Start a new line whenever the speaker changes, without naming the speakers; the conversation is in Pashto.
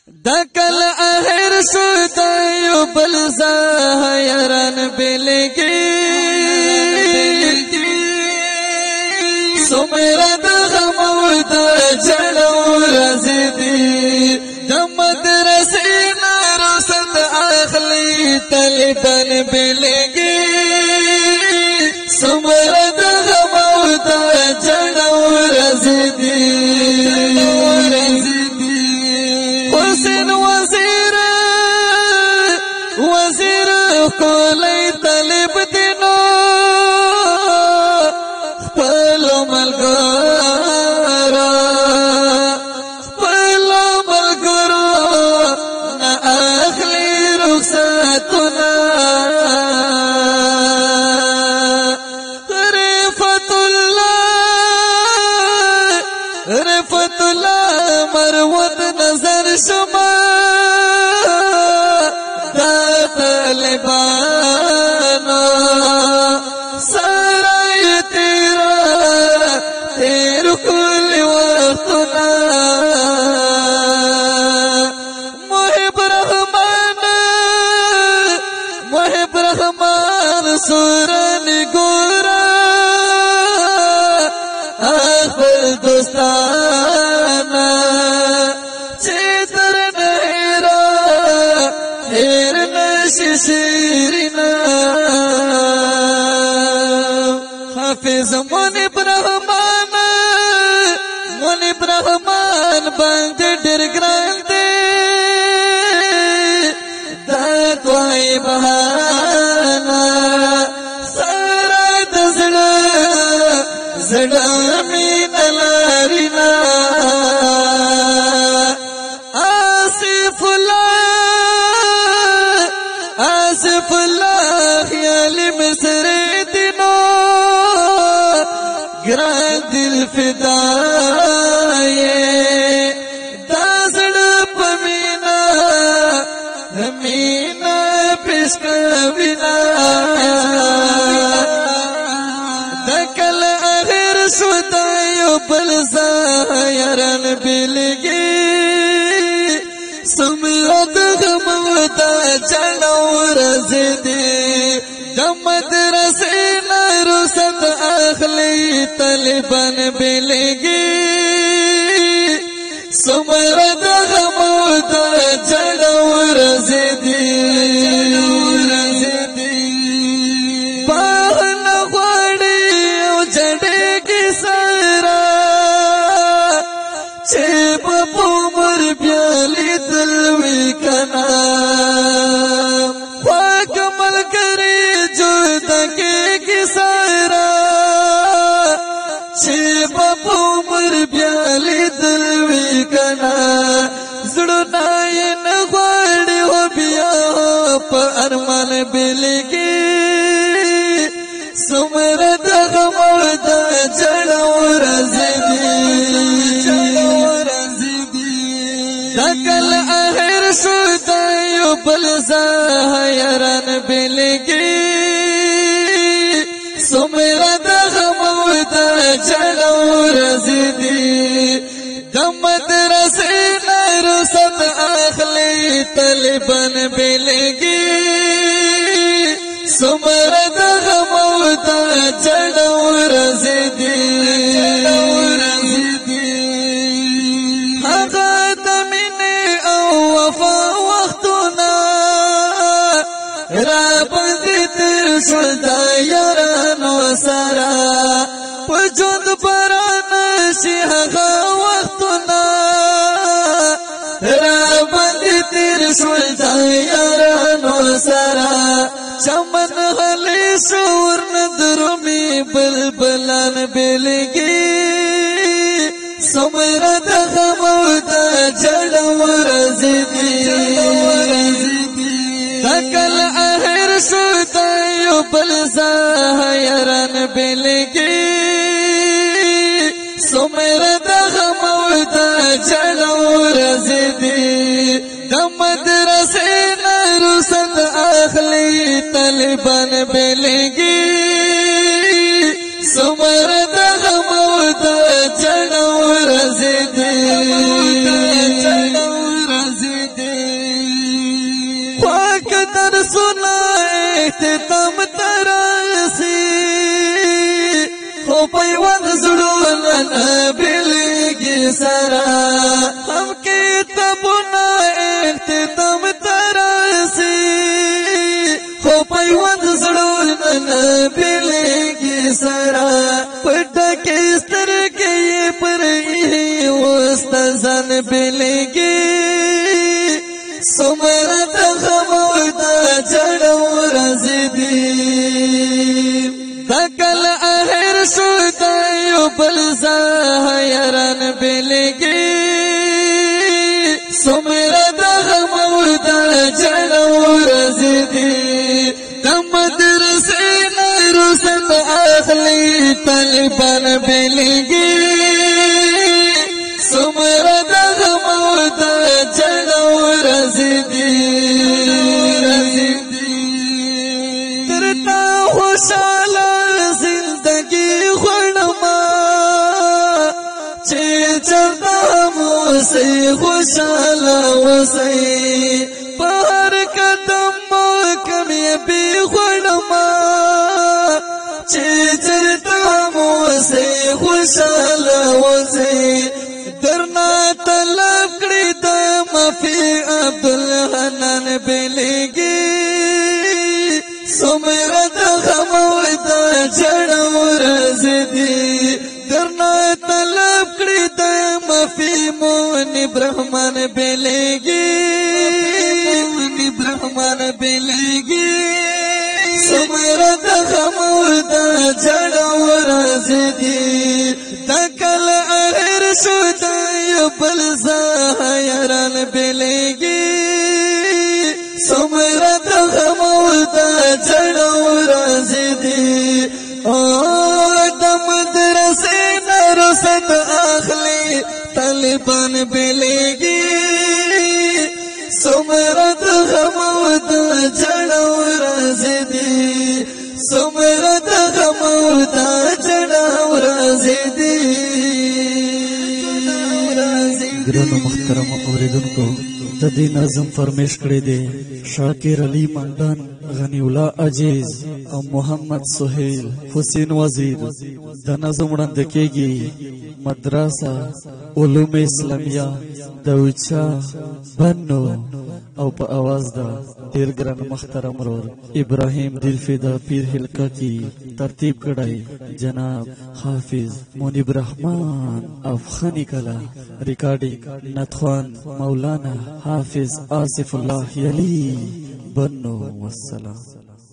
دکل اخر سودایو بلزایران بلگی سمرا دا غمو دا جلو رزدی دا مدرسی نرسد اخلی طالبان بلگی سمرا دا غمو دا جلو رزدی حسین وزیر کولی طالب دینو خپلو ملګرو نه اخلي رخصتونه رفت الله مروت نظر شما دا طالبانو سرای تیر کل وقتنا محب رحمان سورن گورا اخبر دوستانا چیتر نهیرا هیر نشیرینا حافظ منیب رحمان باندې ډېر ګران دی دا دوی بهانا سره د زړه مين لارنا آسف الله خیال مصر دینو گران دل فدائے دازڑ پمینا مینا پسک بنا دکل اخر سودایو بلزایران بلگی سمرد غمو دا چلو رزدی دمد رسینا رسد اخلی طالبان بلگی سمرد غمو دا چلو رزدی باغ نغوڑی او جڑے کی سارا چیب پومر بیالی دلوی کنا خواک مل کری جودکی کی سارا چیب پومر بیالی دلوی کنا زڑنائی نغوڑی ہو بیا ہو پا ارمان بلگی سمرد غمو دا جڑو رزدی دکل اخر سودایو بلزایران بلگی سمرد غمو دا جڑو رزدی دمد رسینا رسد اخلی طالبان بلگی سمرد غمو دا جڑو رزدی هغه د مینې او وفا وختونه را باندې تیر شول د یارانو سره په ژوند باران شي هغه وختونه را باندې تیر شول د یارانو سره چمن غلی شور ندرمی بلبلان بلگی سمرد غمو دا جڑو رزدی دکل اخر سودایو بلزایران بلگی سمرد غمو دا جڑو رزدی دمد رسینا رسد اخلی طالبان بلگی سمرد غمو دا جڑو رزدی سنا اختتام تراسي خو پیوند زړونه بلګي سرا هم کتابونه اختتام تراسي خو پیوند زړونه بلګي سرا پټکه سترګې پر واستزن بلګي سمره د غمو د جړو رزدي تکل اخر شو د یو بل ظاهرن بلګي سمره د غمو د جړو رزدي د مدرسې نه رسد اخلي طالبان بلګي سمره د غمو د جړو رزدي ترتا خوشاله زندگی خړما چې چرته مو سي خوشاله وسي په هر قدم کمې به خړما چې چرته مو سي خوشاله وسي درنا طلب کړی د مفي عبدالحنان بلګي سمره د غمو د جړو رزدي درنا طلب کړی د مفي مون برهمن بلګي سمره د غمو د جړو رزدي تکل اخر شو د یو بل ظاهرن بلګي سمره د غمو د جړو رزدي او د مدرسې نه رسد اخلي طالبان بلګي سمره د غمو د جړو رزدي سمره د غمو د جړو رزدي
ګرانو محترم اوریدونکو د دې نظم فرمیش کړی دی شاکر علي مندان غنی الله عزیز او محمد سهیل حسین وزیر د نظم وړاندې کېږي مدرسه علوم اسلامیه د اوچا بنو او په आवाज دا ډیر ګران محترم ورور ابراهیم دلفدا پیر حلقه کی ترتیب کړای جناب حافظ منیب رحمان افغانی کلا ریکارډینګ نتخوان مولانا حافظ آصف الله یلی بنو والسلام